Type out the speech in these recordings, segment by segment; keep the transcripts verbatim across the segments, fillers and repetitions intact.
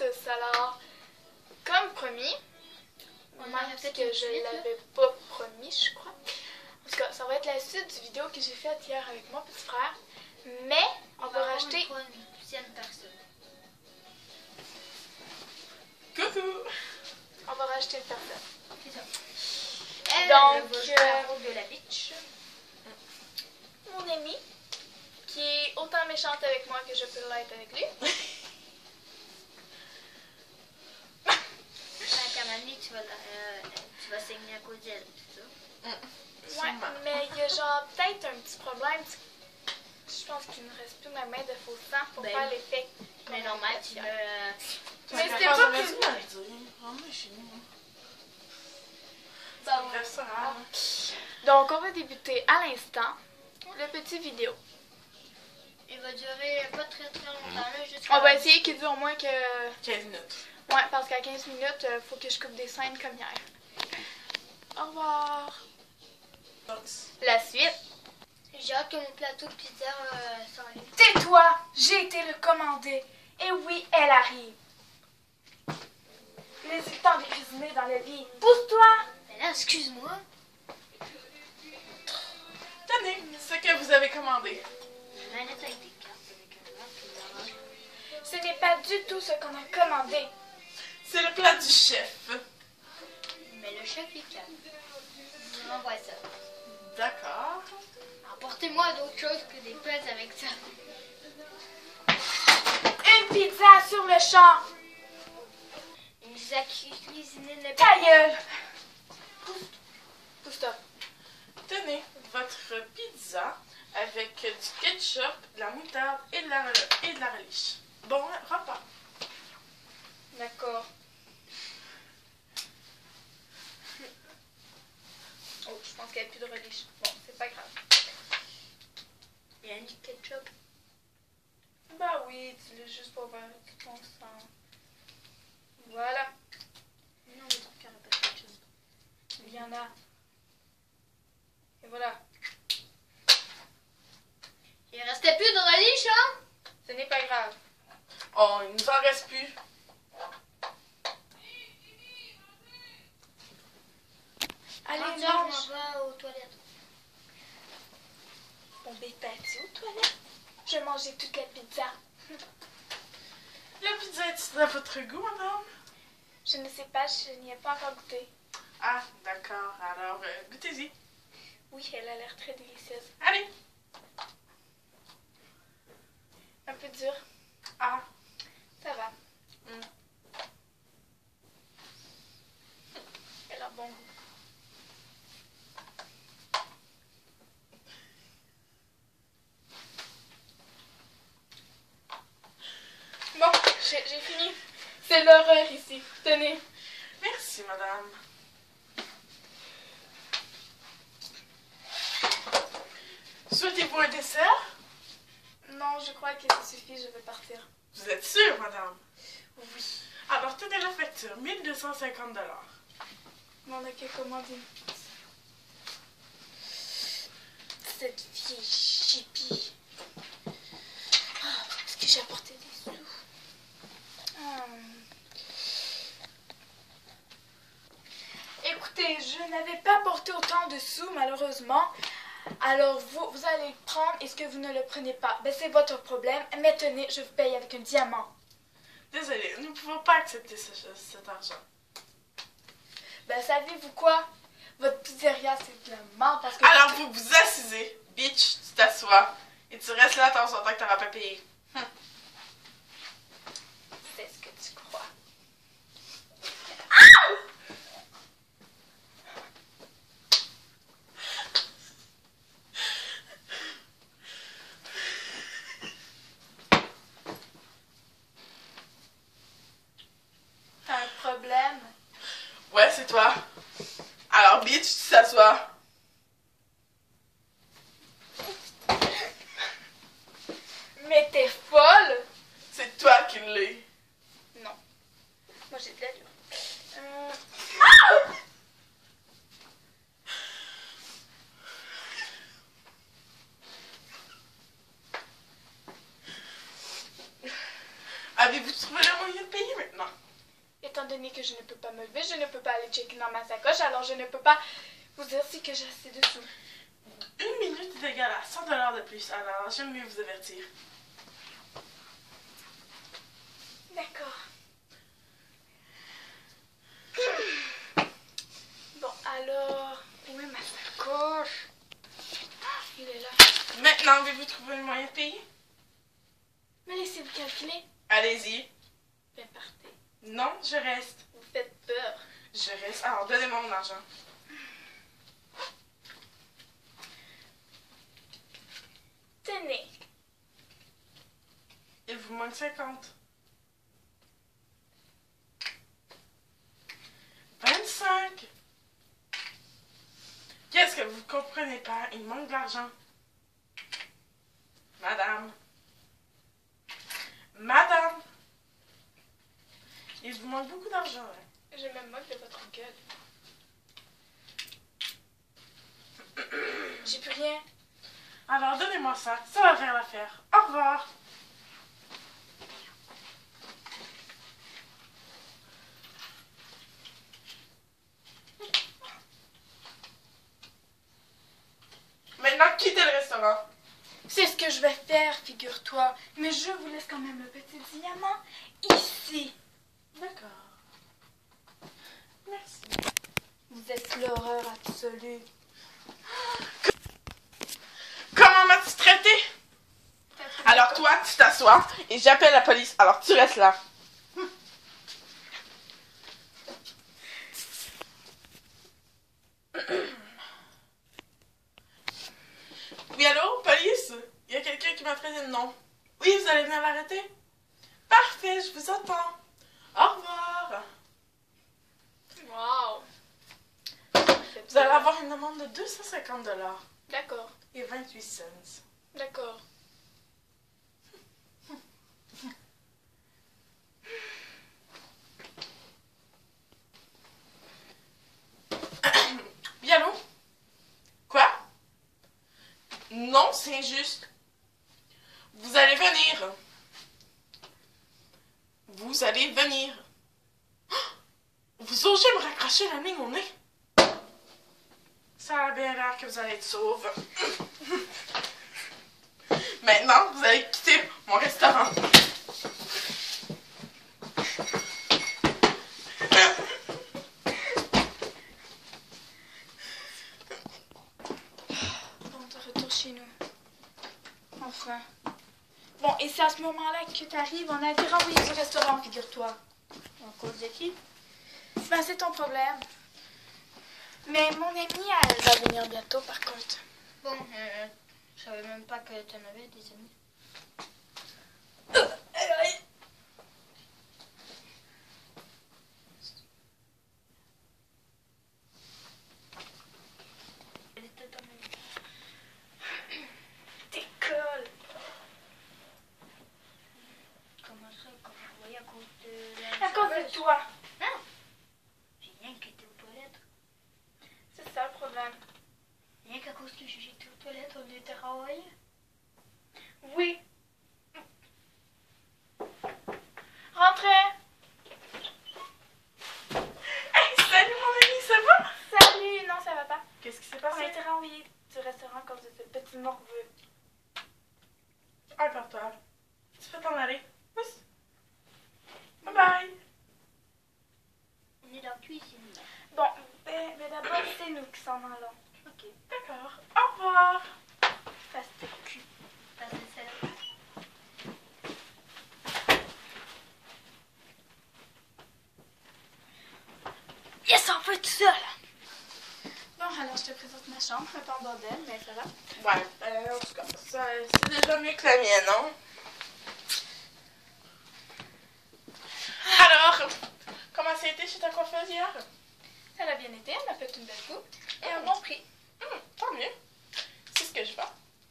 alors, comme promis, même si que je ne l'avais pas promis, je crois. En tout cas, ça va être la suite du vidéo que j'ai faite hier avec mon petit frère. Mais on, on va racheter une deuxième personne. Coucou! On va racheter une personne. C'est ça. Elle, donc, elle va euh, le rôle de la bitch. Mon amie, qui est autant méchante avec moi que je peux l'être avec lui. À un moment tu vas, euh, tu vas saigner à cause d'elle, c'est ça? Mm. Ouais, mais il y a genre peut-être un petit problème. Je pense qu'il ne reste plus ma main de faux sang pour ben, faire l'effet. Mais normal, tu me... Mais c'était pas plus... Donc, on va débuter à l'instant le petit vidéo. Il va durer pas très très longtemps. On va essayer qu'il dure au moins que... quinze minutes. Ouais, parce qu'à quinze minutes, il faut que je coupe des scènes comme hier. Au revoir. La suite. J'ai hâte que mon plateau de pizza euh, s'enlève. Tais-toi! J'ai été le commander. Et oui, elle arrive. Laissez le temps de cuisiner dans le lit. Pousse-toi! Mais là, excuse-moi. Tenez, ce que vous avez commandé. Une manette avec des cartes, avec un arc et un Ce n'est pas du tout ce qu'on a commandé. C'est le plat du chef. Mais le chef est calme. Je vous renvoie ça. D'accord. Apportez-moi d'autres choses que des plats avec ça. Une pizza sur le champ. Une pizza cuisinée ne Ta gueule. Pousse-toi. Tenez votre pizza avec du ketchup, de la moutarde et de la, et de la relish. Bon repas. D'accord. Oh, je pense qu'il n'y a plus de relish. Bon, c'est pas grave. Il y a du ketchup. Bah oui, tu l'as juste pour voir tout ton sang. Voilà. Non, mais donc il n'y a pas de ketchup. Il y en a. Et voilà. Il restait plus de relish, hein? Ce n'est pas grave. Oh, il nous en reste plus. Allez, mange. mange. Je m'en vais aux toilettes. Bon, ben, t'es aux toilettes? Je vais manger toute la pizza. La pizza est-elle à votre goût, madame? Je ne sais pas, je n'y ai pas encore goûté. Ah, d'accord. Alors, euh, goûtez-y. Oui, elle a l'air très délicieuse. Allez. Un peu dur. Ah. Ça va. Mm. Elle a bon goût. Bon, j'ai fini. C'est l'horreur ici. Tenez. Merci, madame. Souhaitez-vous un dessert? Non, je crois que ça suffit, je vais partir. Vous êtes sûre, madame? Oui. Alors, tenez la facture, mille deux cent cinquante dollars. Mais on a que commandé une pizza. Cette vieille chipie. Ah, est-ce que j'ai apporté des sous? Hum. Écoutez, je n'avais pas apporté autant de sous, malheureusement. Alors, vous, vous allez le prendre. Est-ce que vous ne le prenez pas? Ben, c'est votre problème. Mais tenez, je vous paye avec un diamant. Désolée, nous ne pouvons pas accepter ce, cet argent. Ben, savez-vous quoi? Votre pizzeria, c'est de la merde parce que... Alors, vous vous assisez, bitch, tu t'assois, et tu restes là tant longtemps que tu n'auras pas payé. Hum. C'est ce que tu crois. T'as un problème? Ouais, c'est toi. Alors, bitch, tu t'assois. Mais t'es folle? C'est toi qui l'es. Non. Moi, j'ai de l'allure. Euh... Avez-vous trouvé le moyen de payer maintenant? Étant donné que je ne peux pas me lever, je ne peux pas aller checker dans ma sacoche, alors je ne peux pas vous dire si que j'ai assez de sous. Une minute est égale à cent dollars de plus, alors j'aime mieux vous avertir. D'accord. Bon, alors... Où est ma sacoche? Ah, il est là. Maintenant, avez-vous trouvé le moyen de payer? Me laissez-vous calculer? Allez-y. Ben, partez. Non, je reste. Vous faites peur. Je reste. Alors, donnez-moi mon argent. Tenez. Il vous manque cinquante. vingt-cinq. Qu'est-ce que vous comprenez pas? Il manque de l'argent. Madame. Madame. Il vous manque beaucoup d'argent. Hein? Je me moque de votre gueule. J'ai plus rien. Alors, donnez-moi ça. Ça va faire l'affaire. Au revoir. Maintenant, quittez le restaurant. C'est ce que je vais faire, figure-toi. Mais je vous laisse quand même le petit diamant ici. D'accord. Merci. Vous êtes l'horreur absolue. Comment m'as-tu traité? Alors toi, tu t'assois et j'appelle la police. Alors tu restes là. Oui, allô, police? Il y a quelqu'un qui m'a traité de nom. Oui, vous allez venir l'arrêter? Parfait, je vous attends. Au revoir. Wow. Vous allez avoir une amende de deux cent cinquante dollars D'accord, et vingt-huit cents. d'accord. Oui, allô? Quoi? Non, c'est injuste. Vous allez venir. Vous allez venir. Vous osez me raccrocher la ligne au nez? Ça a bien l'air que vous allez être sauve. Maintenant, vous allez quitter mon restaurant. Bon, de retour chez nous. Enfin. Bon, et c'est à ce moment-là que tu arrives, on a été renvoyé du restaurant, figure-toi. À cause de qui? Ben, c'est ton problème. Mais mon amie, elle va venir bientôt, par contre. Bon, euh, je savais même pas que tu en avais des amis. Elle était ton amie. T'école. Comment ça? Comment vous voyez à cause de la... À cause de toi. Hein? J'ai rien qui était aux toilettes. C'est ça le problème. Rien qu'à cause que j'étais aux toilettes, on était renvoyés. Oui. Rentrez. Hey, salut mon ami, ça va? Salut. Non, ça va pas. Qu'est-ce qui s'est On a passé? été renvoyé du restaurant à cause de ce petit morveux. Un portable. Tu peux t'en aller. Oui. Bye bye. On est dans la cuisine. Bon, ben, ben d'abord, c'est nous qui s'en allons. Ok. D'accord. Au revoir. Face de cul. Passez ça. Yes, on peut tout seul. Bon, alors je te présente ma chambre, un peu en bordel, mais ça va. Ouais, euh, en tout cas, ça- c'est déjà mieux que la mienne, non? Alors, comment ça a été chez ta coiffeuse hier? Ça a bien été, elle m'a fait une belle coupe et un bon prix. Hum, tant mieux. C'est ce que je fais.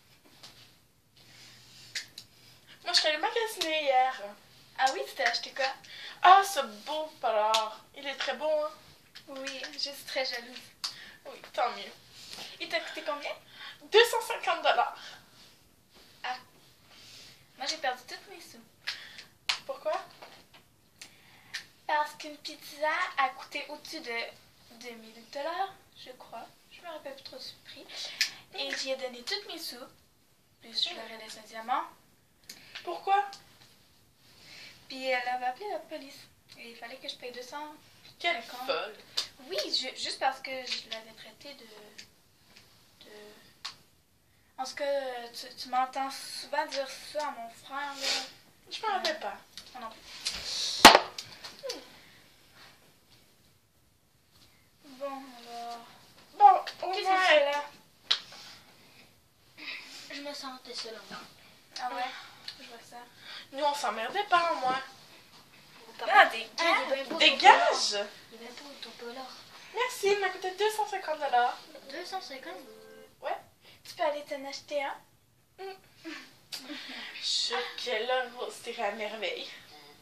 Moi, je suis allée magasiner hier. Ah oui, tu t'es acheté quoi? Ah, ce beau polar. Il est très bon, hein? Oui, je suis très jalouse. Oui, tant mieux. Il t'a coûté combien? deux cent cinquante dollars. Moi, j'ai perdu tous mes sous. Pourquoi? qu'une pizza a coûté au-dessus de deux mille dollars, je crois. Je me rappelle plus trop du prix. Et j'y ai donné toutes mes sous. Plus je leur ai laissé un diamant. Pourquoi? Puis elle avait appelé la police. Et il fallait que je paye deux cents. Quelle cinquante. folle! Oui, je- juste parce que je l'avais traité de... de... En tout cas, tu, tu m'entends souvent dire ça à mon frère, là. Je m'en rappelle pas. Ah non plus. Bon, alors... Bon, au Qu'est-ce que moins... tu fais là? Je me sentais seule en moi. Ah ouais, je vois ça. Nous, on s'emmerdait pas, moi. Ah, des Ah, il est bien beau, ton Dégage! polar. Il est bien beau ton polar. Merci, il m'a coûté deux cent cinquante dollars. deux cent cinquante. Tu peux aller t'en acheter un? Chocolat rosé à merveille.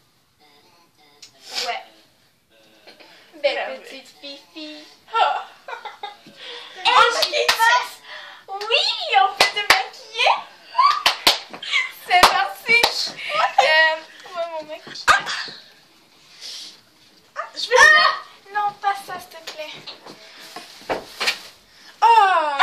Ouais. Belle Merveille. petite fifi. Ah. Hey, je passe! Oui, on peut te maquiller! C'est parti! Euh, ouais, mon mec. Je vais... Ah! Non, pas ça, s'il te plaît. Ah!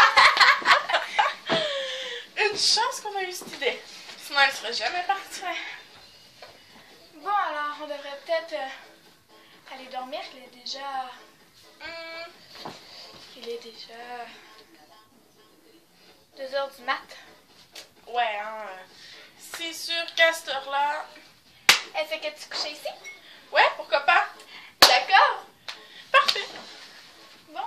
Une chance qu'on a eu cette idée. Sinon, elle serait jamais partie. Ouais. Bon, alors, on devrait peut-être euh, aller dormir. Il est déjà... Hum, Il est déjà... deux heures du mat. ouais, hein. C'est sûr qu'à cette heure-là... Est-ce que tu couches ici? Ouais, pourquoi pas? D'accord. Parfait. Bon.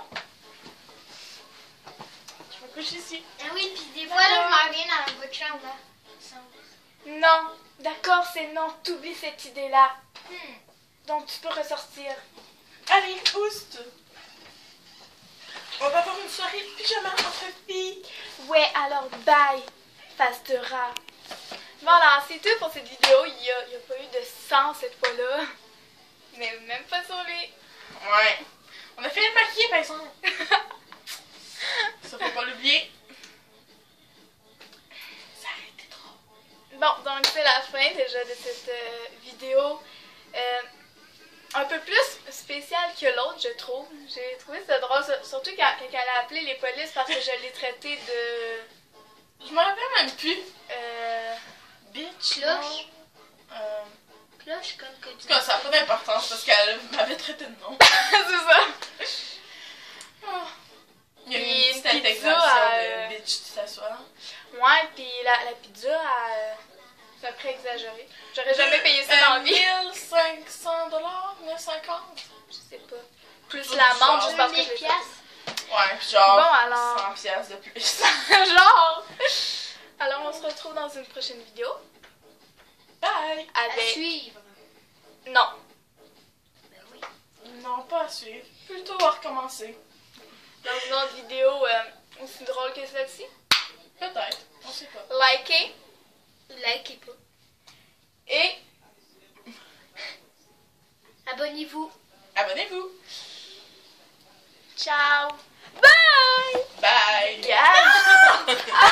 Je me couche ici. Ah oui, puis des fois, là, je m'en viens dans votre chambre, là. Sans- Non. D'accord, c'est non. T'oublies cette idée-là. Hmm. Donc, tu peux ressortir. Allez, boost. On va avoir une soirée de pyjama entre filles. Ouais, alors, bye. Face de rat. Voilà, c'est tout pour cette vidéo. Il n'y a, il y a pas eu de sang cette fois-là. Mais même pas sur lui. Ouais. On a fait le maquiller, par exemple. Ça faut pas l'oublier. Ça a été trop. Bon, donc c'est la fin déjà de cette euh, vidéo. Euh, un peu plus spéciale que l'autre, je trouve. J'ai trouvé ça drôle, surtout quand, quand elle a appelé les polices parce que je l'ai traité de... Je me rappelle même plus. Euh, Bitch. Cloche. non. Euh, Cloche, comme que En tu tout cas, ça n'a pas d'importance parce qu'elle m'avait traité de nom. c'est ça. Il y a eu Puis une une petite pizza intégration à- de bitch, tu t'assois. Ouais, puis la, la pizza, elle, c'est un prix exagéré. J'aurais jamais payé ça dans la vie. mille cinq cents dollars, mille cinquante. Je sais pas. Plus Tout l'amende, genre. juste parce que je mille l'ai fait. piastres. Ouais, puis genre Bon, alors. cent piastres de plus. Genre. Alors, on se retrouve dans une prochaine vidéo. Bye. À Avec... suivre. Non. Ben oui. Non, pas à suivre. Plutôt à recommencer. Dans une autre vidéo euh, aussi drôle que celle-ci. Peut-être. On sait pas. Likez Likez pas. et Abonnez-vous. Abonnez-vous. ciao. Bye. Bye. Gage.